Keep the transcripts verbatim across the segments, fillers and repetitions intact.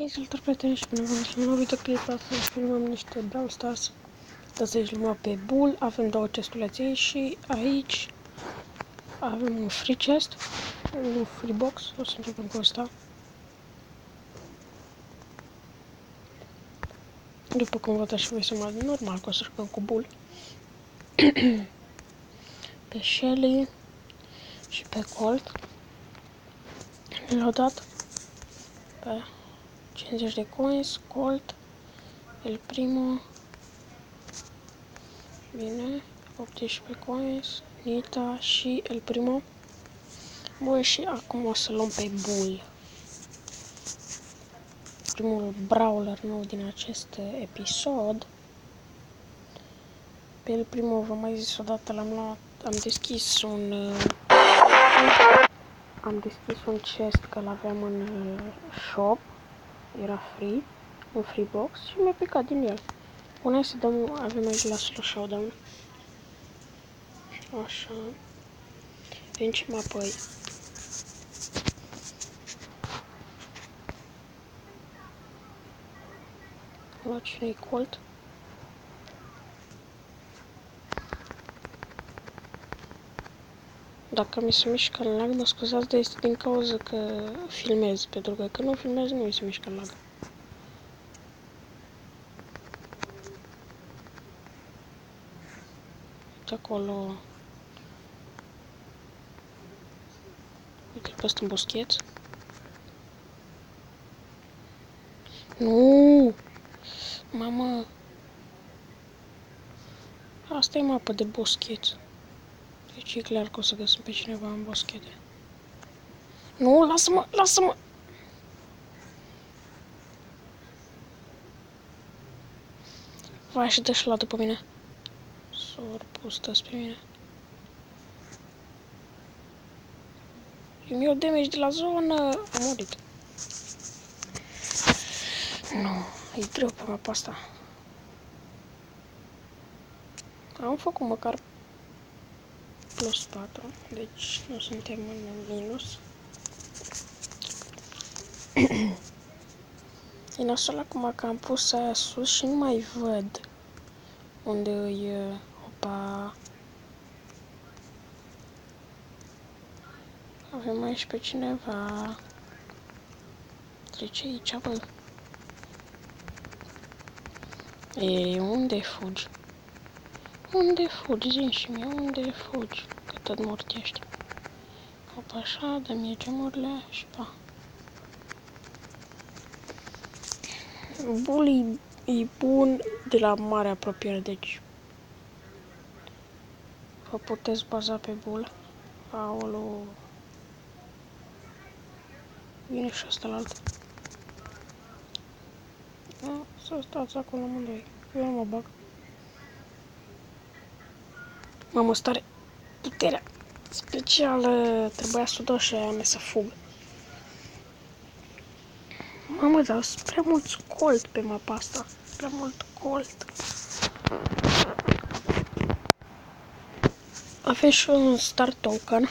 Salutare prieteni și bine v-am găsit la un nou videoclip. Astăzi filmăm niște Brawl Stars. Astăzi își luăm pe Bull. Avem două chestulețe și aici avem un free chest, un free box. O să începem cu ăsta. După cum văd și voi seama, normal că o să jucăm cu Bull. Pe Shelly și pe Colt. Le-au dat pe cincizeci de coins, Colt, El Primo, bine, optsprezece coins, Nita și El Primo. Bun, și acum o să luăm pe Bull. Primul brawler nou din acest episod. Pe El Primo, v-am mai zis odată, l-am luat, am deschis un... Uh, am deschis un chest că l-aveam în uh, shop. Era free, un free box și mi-a picat din el. Bun, hai să dăm, avem aici la Solo Showdown. Așa. Vencem apoi. La cine-i Colt? Dacă mi se mișcă în lag, mă scuzați, dar este din cauza că filmez, pentru că când nu filmez nu mi se mișcă în lag. Uite acolo. Uite-l pe ăsta în boscheț. Nu! Mamă! Asta e mapă de boscheț. Deci e clar că o să găsim pe cineva în boschete. Nu, lasă-mă, lasă-mă! Vai, și dă-și la după mine. S-or pus pe mine. Îmi iau damage de la zonă. Am murit. Nu, e greu pe mapa asta. Am făcut măcar plus patru, deci nu suntem în minus. E nasol acum că am pus aia sus și nu mai văd unde îi... Opa! Avem aici pe cineva. Trece aici, bă. E, unde fugi? Unde fugi? Zi-mi și mie, unde fugi? Că tot mortești. Opa, așa, dă-mi gemurile și pa. Bull e bun de la mare apropiere, deci vă puteți baza pe Bull. Aolo. Vine și ăsta la alt. Da, să stați acolo amândoi. Eu nu mă bag. Mamă, stare puterea specială. Trebuia să o dau și aia mea să fug. Mamă, dar sunt prea mulți Colt pe mapa asta. Prea mult Colt. Avem și un Star Token.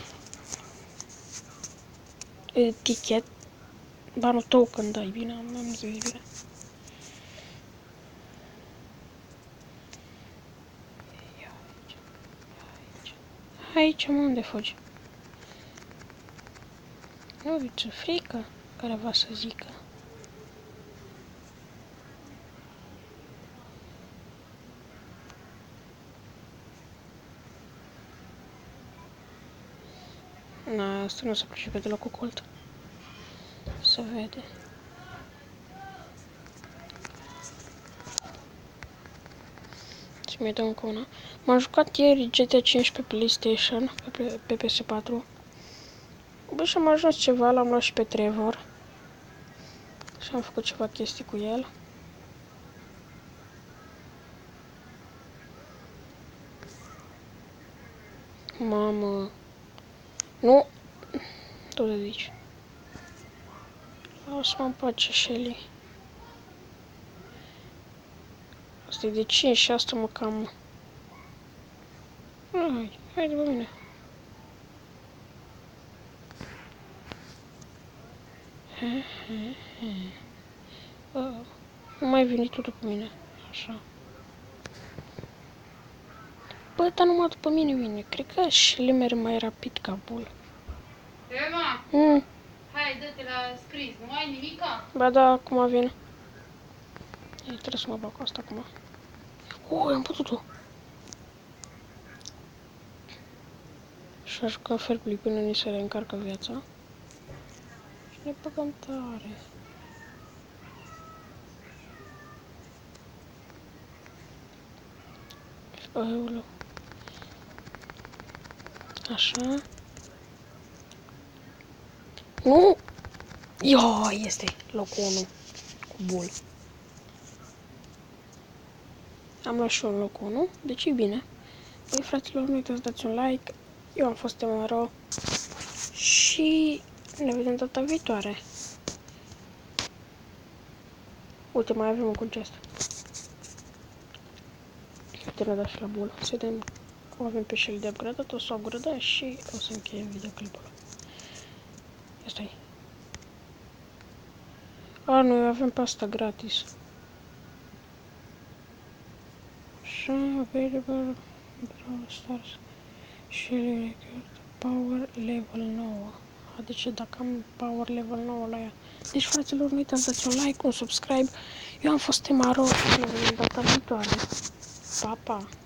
E, ticket. Ba nu, token, da, e bine, am zis bine. Aici, mă, unde fugi? Nu, ce frică, care va să zică. Na, asta nu se pricepe deloc cu Colt. Se vede. Și mi-e dă încă una. M-am jucat ieri G T A cinci pe PlayStation, pe, pe P S patru. Bă, și am ajuns ceva, l-am luat și pe Trevor. Și am făcut ceva chestii cu el. Mamă. Nu. Tu de aici. O să mă împace Shelly. Asta e de cinci și asta mă cam... Hai, hai de la mine. Nu mai veni tu după mine. Așa. Bă, dar numai după mine vine. Cred că Shlimmer e mai rapid ca Bull. Ema, Mm. hai, dă-te la scris, nu ai nimica? Ba da, acum vin. Ei, trebuie să mă bag cu asta acum. Oh, am putut-o. Și jucăm fair play până ni se reîncarcă viața. Și ne băgăm tare. Aoleu. Așa. Nu! Ia, este locul unu cu Bull. Am luat și un loc unu, deci e bine. Băi, fraților, nu uitați să dați un like. Eu am fost Emaro și ne vedem data viitoare. Uite, mai avem un contest. Uite, ne-a dat și la Bull. Să vedem cum avem pe Shelly de upgradat. O să o upgradăm și o să încheiem videoclipul. Asta e. A, noi avem pe asta gratis. Așa, available, Brawl Stars, Shelly Record, Power Level nouă. Adică dacă am Power Level nouă la ea. Deci, fraților, nu uitați să dați un like, un subscribe. Eu am fost Emaro și ne vedem data viitoare. Pa, pa!